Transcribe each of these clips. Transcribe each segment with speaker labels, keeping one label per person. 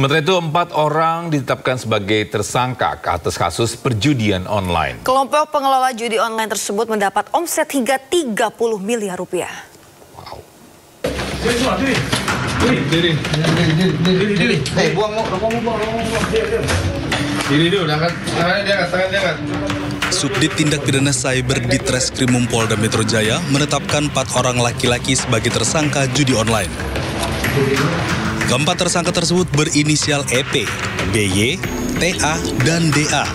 Speaker 1: Sementara itu, 4 orang ditetapkan sebagai tersangka atas kasus perjudian online.
Speaker 2: Kelompok pengelola judi online tersebut mendapat omset hingga 30 miliar rupiah.
Speaker 1: Wow.
Speaker 3: Subdit Tindak Pidana Cyber di Treskrimum Polda Metro Jaya menetapkan 4 orang laki-laki sebagai tersangka judi online. Keempat tersangka tersebut berinisial EP, BY, TA, dan DA.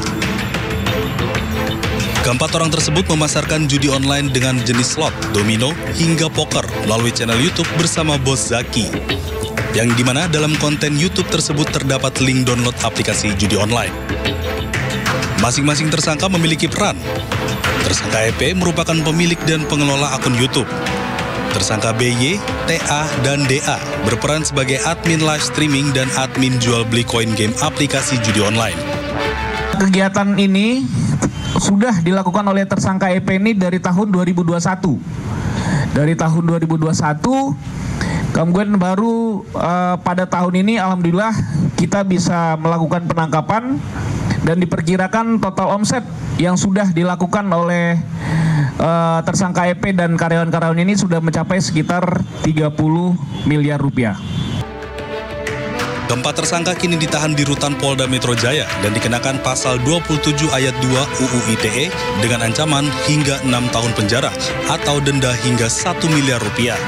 Speaker 3: Keempat orang tersebut memasarkan judi online dengan jenis slot, domino, hingga poker melalui channel YouTube bersama Bos Zaki. Yang dimana dalam konten YouTube tersebut terdapat link download aplikasi judi online. Masing-masing tersangka memiliki peran. Tersangka EP merupakan pemilik dan pengelola akun YouTube. Tersangka BY, TA, dan DA berperan sebagai admin live streaming dan admin jual beli koin game aplikasi judi online.
Speaker 4: Kegiatan ini sudah dilakukan oleh tersangka EP ini dari tahun 2021. Dari tahun 2021, kemudian baru pada tahun ini alhamdulillah kita bisa melakukan penangkapan dan diperkirakan total omset yang sudah dilakukan oleh tersangka EP dan karyawan-karyawan ini sudah mencapai sekitar 30 miliar rupiah.
Speaker 3: Keempat tersangka kini ditahan di rutan Polda Metro Jaya dan dikenakan pasal 27 ayat 2 UU ITE dengan ancaman hingga 6 tahun penjara atau denda hingga 1 miliar rupiah.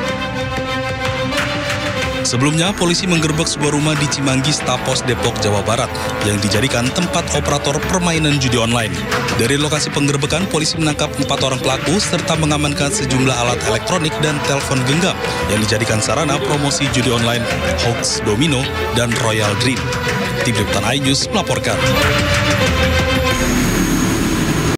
Speaker 3: Sebelumnya, polisi menggerebek sebuah rumah di Cimanggis, Tapos, Depok, Jawa Barat yang dijadikan tempat operator permainan judi online. Dari lokasi penggerebekan, polisi menangkap 4 orang pelaku serta mengamankan sejumlah alat elektronik dan telepon genggam yang dijadikan sarana promosi judi online Hoax Domino dan Royal Dream. Tim Liputan iNews melaporkan.